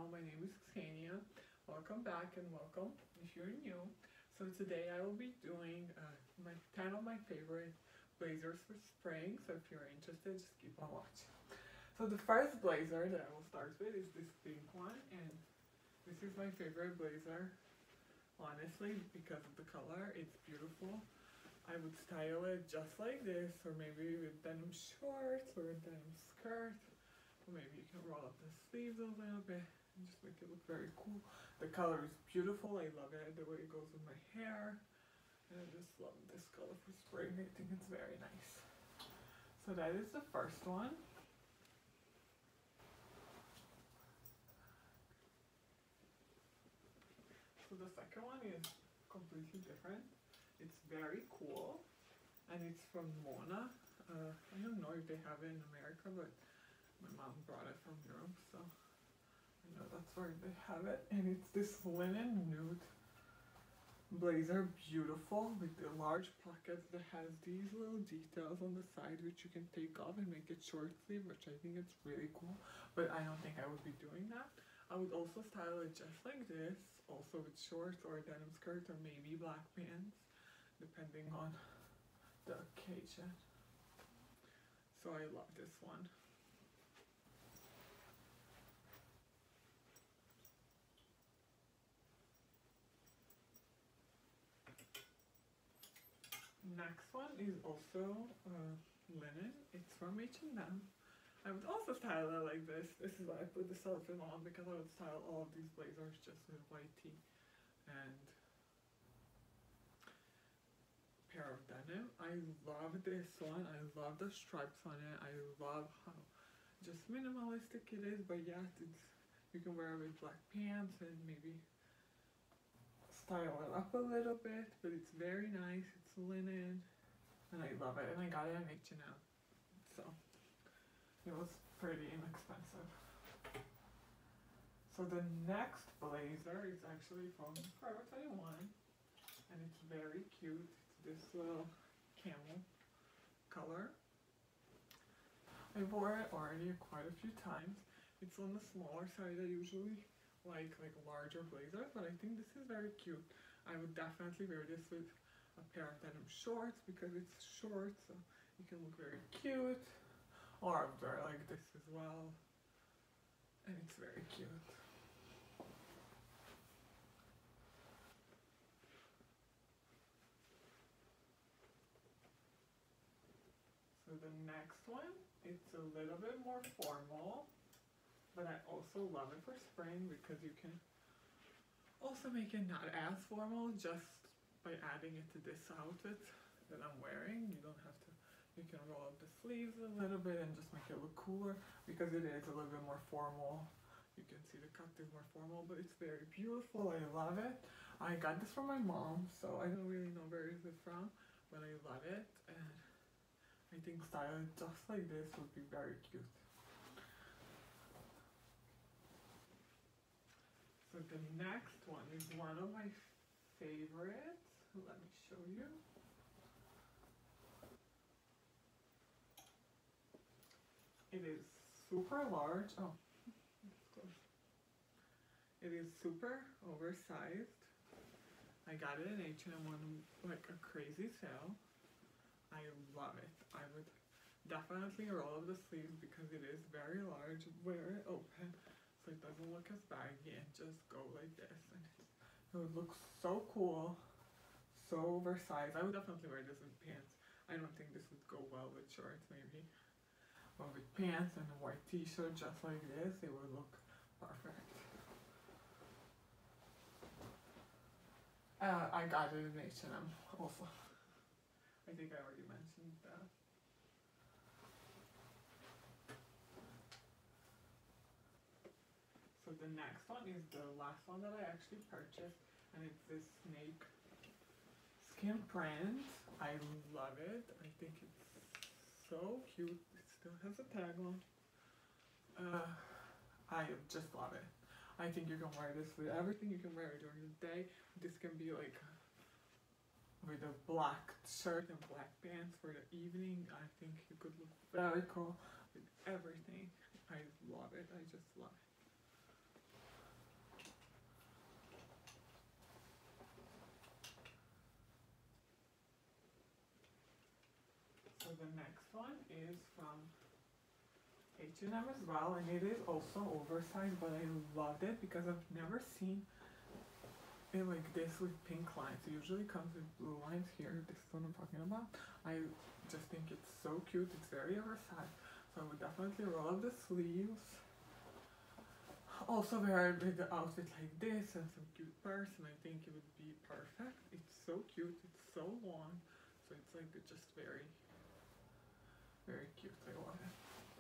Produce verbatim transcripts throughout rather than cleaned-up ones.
channel. My name is Xenia. Welcome back and welcome if you're new. So today I will be doing uh, my ten of my favorite blazers for spring. So if you're interested, just keep on watching. So the first blazer that I will start with is this pink one, and this is my favorite blazer, honestly, because of the color. It's beautiful. I would style it just like this, or maybe with denim shorts or a denim skirt. Or maybe you can roll up the sleeves a little bit and just make it look very cool. The color is beautiful. I love it, the way it goes with my hair. And I just love this color for spring. I think it's very nice. So that is the first one. So the second one is completely different. It's very cool, and it's from Mona. Uh, I don't know if they have it in America, but my mom brought it from Europe, so I know that's where they have it. And it's this linen nude blazer, beautiful, with the large pockets that has these little details on the side which you can take off and make it short sleeve, which I think it's really cool, but I don't think I would be doing that. I would also style it just like this, also with shorts or a denim skirt or maybe black pants, depending on the occasion. So I love this one. Next one is also uh, linen. It's from H and M. I would also style it like this. This is why I put this outfit on, because I would style all of these blazers just with white tee and a pair of denim. I love this one. I love the stripes on it. I love how just minimalistic it is, but yeah, it's, you can wear it with black pants and maybe style it up a little bit, but it's very nice. It's linen and I love it, and I got it in H and M, so it was pretty inexpensive. So the next blazer is actually from Forever twenty-one, and it's very cute. It's this little camel color. I wore it already quite a few times. It's on the smaller side. I usually like like larger blazers, but I think this is very cute. I would definitely wear this with a pair of denim shorts because it's short, so you can look very cute. Or I would wear like this as well, and it's very cute. So the next one, it's a little bit more formal, but I also love it for spring because you can also make it not as formal just by adding it to this outfit that I'm wearing. You don't have to, you can roll up the sleeves a little bit and just make it look cooler because it is a little bit more formal. You can see the cut is more formal, but it's very beautiful. I love it. I got this from my mom, so I don't really know where is it from, but I love it, and I think styling just like this would be very cute. So the next one is one of my favorites. Let me show you. It is super large. Oh, it is super oversized. I got it in H and M on like a crazy sale. I love it. I would definitely roll up the sleeves because it is very large. Wear it open so it doesn't look as baggy, and just go like this, and it would look so cool, so oversized. I would definitely wear this with pants. I don't think this would go well with shorts maybe, but with pants and a white t-shirt just like this, it would look perfect. Uh, I got it in H and M also. I think I already mentioned that. So the next one is the last one that I actually purchased, and it's this snake skin print. I love it. I think it's so cute. It still has a tag on. Uh, I just love it. I think you can wear this with everything. You can wear it during the day. This can be like with a black shirt and black pants for the evening. I think it could look very cool with everything. I love it. I just love it. the next one is from H and M as well, and it is also oversized, but I loved it because I've never seen it like this with pink lines. It usually comes with blue lines here. This is what I'm talking about. I just think it's so cute. It's very oversized, so I would definitely roll up the sleeves. Also wear with the outfit like this and some cute purse, and I think it would be perfect. It's so cute. It's so long, so it's like it's just very, very cute. I love it.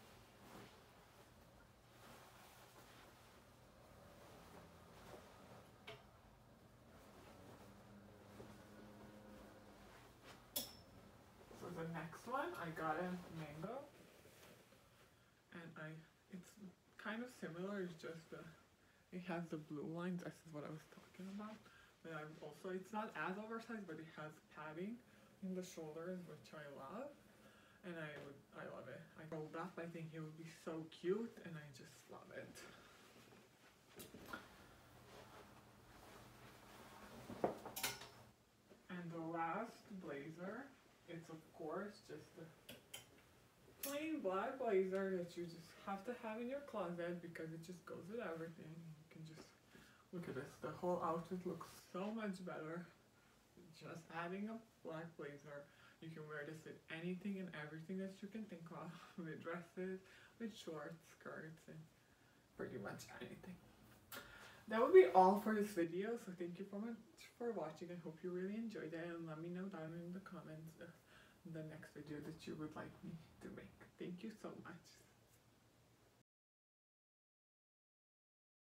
So the next one I got in mango, and I it's kind of similar. It's just the it has the blue lines. This is what I was talking about. But I'm also it's not as oversized, but it has padding in the shoulders, which I love, and I would I love it. I rolled up. I think it would be so cute, and I just love it. And the last blazer, it's of course just a plain black blazer that you just have to have in your closet because it just goes with everything. You can just look at this. The whole outfit looks so much better just adding a black blazer. You can wear this with anything and everything that you can think of, with dresses, with shorts, skirts, and pretty much anything. That would be all for this video, so thank you so much for watching. I hope you really enjoyed it, and let me know down in the comments uh, the next video that you would like me to make. Thank you so much.